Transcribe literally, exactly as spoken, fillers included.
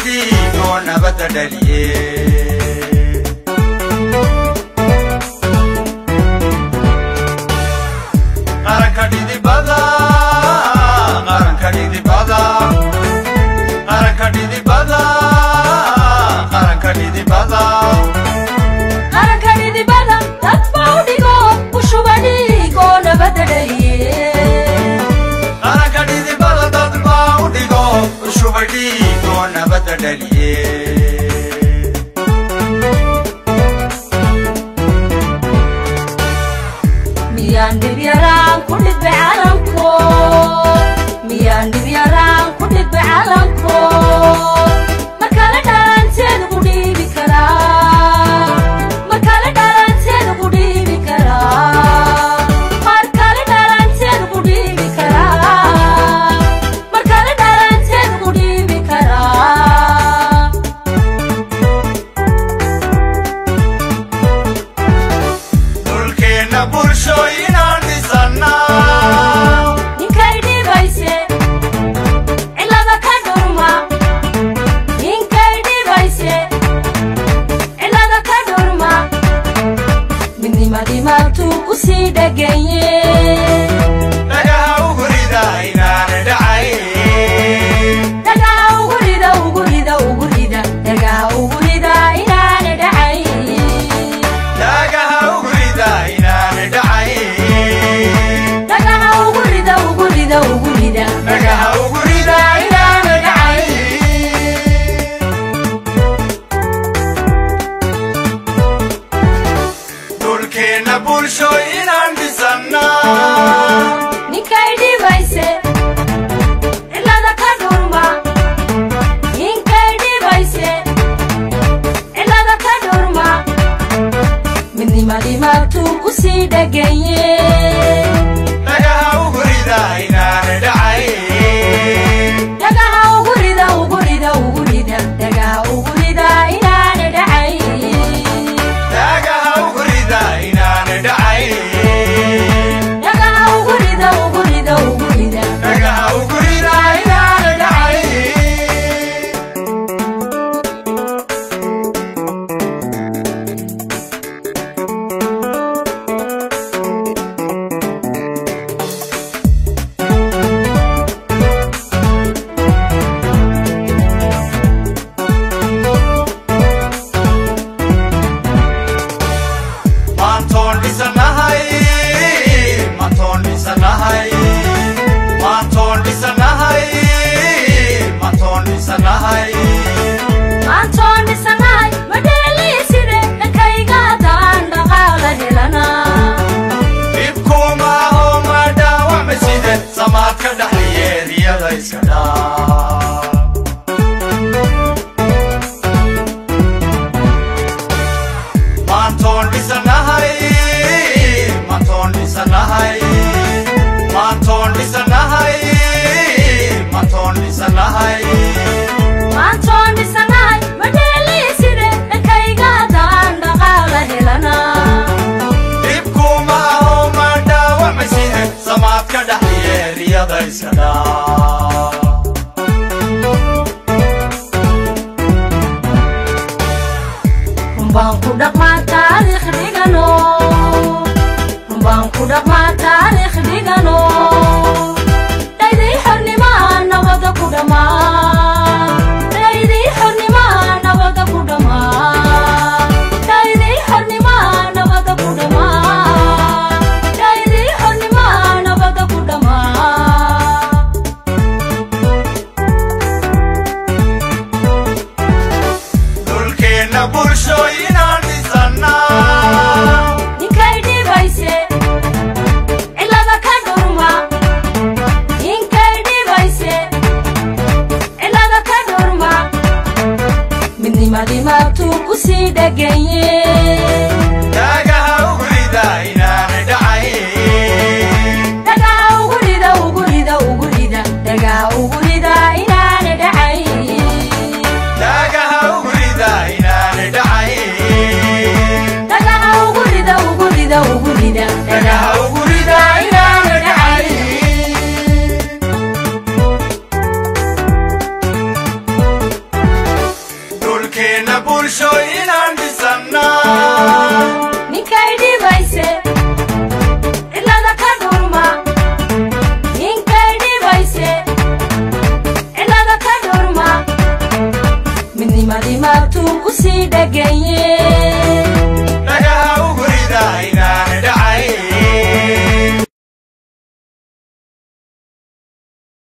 shubadhiigo nabadda dhaliye qaranka dhidibada qaranka dhidibada qaranka dhidibada qaranka dhidibada qaranka dhidibada dad baa u dhigo u shubadhiigo nabadda dhaliye qaranka dhidibada dad baa u dhigo u shubadhiigo nabadda dhaliye miyaan dhib yaraan ku dhibbe calanko miyaan dhib yaraan ku dhibbe calanko markale dhalanteeda ku dhiibi karaa markale dhalanteeda ku dhiibi karaa markale dhalanteeda ku dhiibi karaa markale dhalanteeda ku dhiibi karaa dhulkeena bulshooyinaan dhisannaa ninkay dhibayse cilada ka dhurma ninkay dhibayse cilada ka dhurma midnimadii maabtuu ku sii dhaganye dhagaha ugu rida inaana dhacayn dhagaha ugu rida ugu rida ugu rida dhagaha ugu rida inaana dhacayn dhagaha ugu rida inaana dhacayn dhagaha ugu rida ugu rida ugu rida dhagaha ugu rida inaana dhacayn dhulkeena bulshooyinaan dhisannaa ninkay dhibayse cilada ka dhurma ninkay dhibayse cilada ka dhurma midnimadii maabtuu ku sii dhaganye dhagaha ugu rida inaana dhacayn dhagaha ugu rida ugu rida ugu rida dhagaha ugu rida inaana dhacayn dhagaha ugu rida inaana dhacayn dhagaha ugu rida ugu rida ugu rida dhagaha ugu rida inaana dhacayn maantoon dhisanahay maantoon dhisanahay maantoon dhisanahay maantoon dhisanahay maantoon dhisanahay madheeliiside dhankayga haddaan dhaqaala helana dhibkuma aho ma dhaawacma side samaad ka dhaxliye riyada iska dhaaf maantoon dhisanahay maantoon dhisanahay maantoon dhisanahay maantoon dhisanahay maantoon dhisanahay madheeliiside dhankayga haddaan dhaqaala helana dhibkuma aho ma dhaawacma side samaad ka dhaxliye riyada iska dhaaf rumbaan ku dhaqmaa taariikh dhigano rumbaan ku dhaqmaa taariikh dhigano dhaydii xornimaa nabada ku dhammaa dhaydii xornimaa nabada ku dhammaa dhaydii xornimaa nabada ku dhammaa dhaydii xornimaa nabada ku dhammaa dhulkeena bulshooyinaan dhisannaa ninkay dhibayse cilada ka dhurma ninka